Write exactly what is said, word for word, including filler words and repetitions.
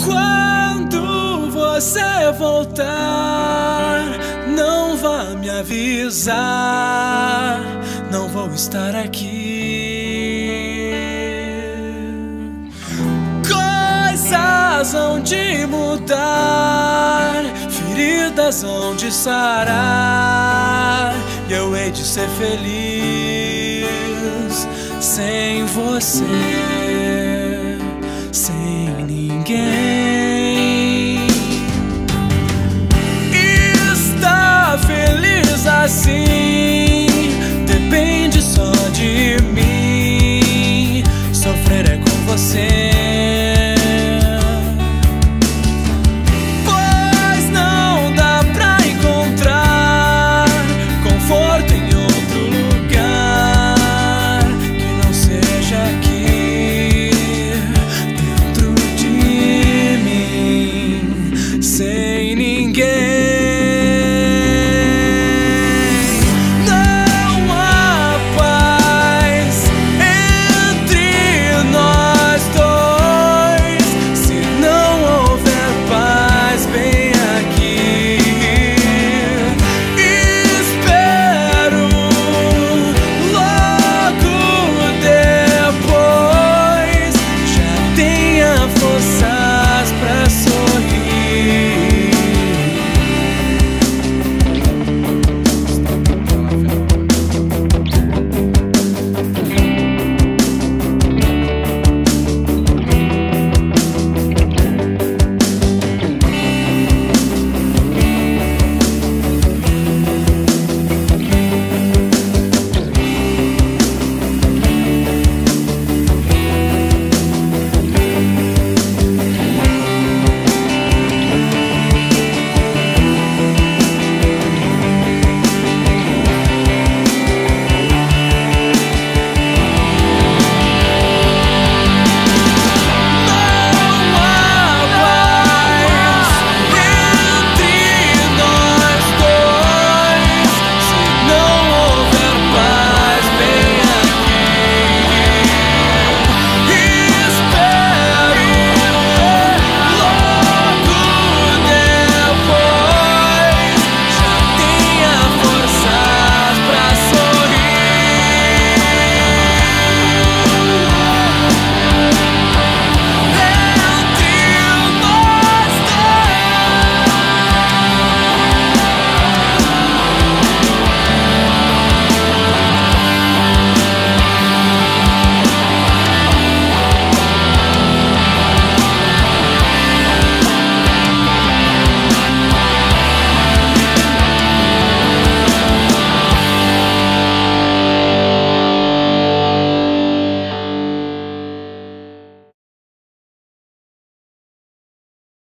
Quando você voltar, não vá me avisar, não vou estar aqui. Coisas hão de mudar, feridas hão de sarar, e eu hei de ser feliz sem você, sem ninguém. Estar feliz assim depende só de mim. Sofrer é com você, pois não dá pra encontrar conforto em outro lugar que não seja aqui dentro de mim, sem ninguém. Força